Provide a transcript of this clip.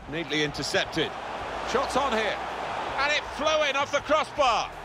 Neatly intercepted. Shots on here. And it flew in off the crossbar.